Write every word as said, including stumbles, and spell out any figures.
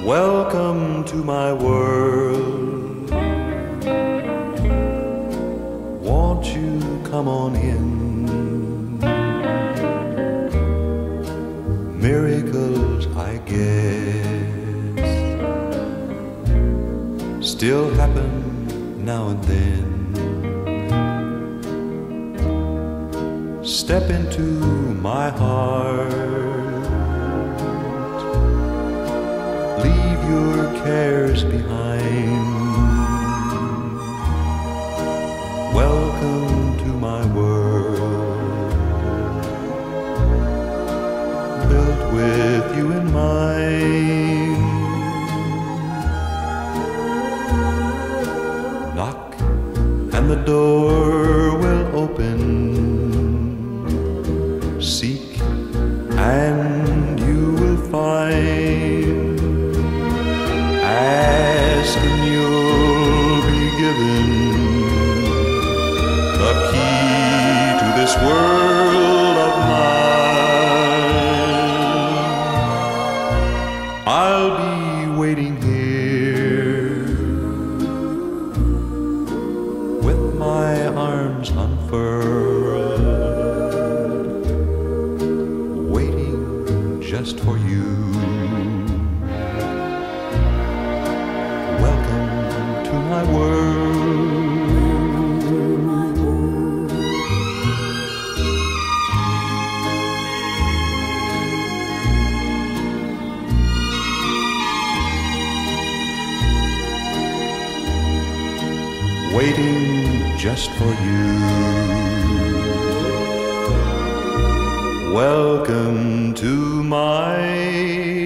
Welcome to my world. Won't you come on in? Miracles, I guess, still happen now and then. Step into my heart, leave your cares behind. Welcome to my world, built with you in mind. Knock and the door will open. Seek and you will find. Ask and you'll be given the key to this world of mine. I'll be waiting here with my arms unfurled, waiting just for you. Welcome to my world. Waiting just for you. Welcome to my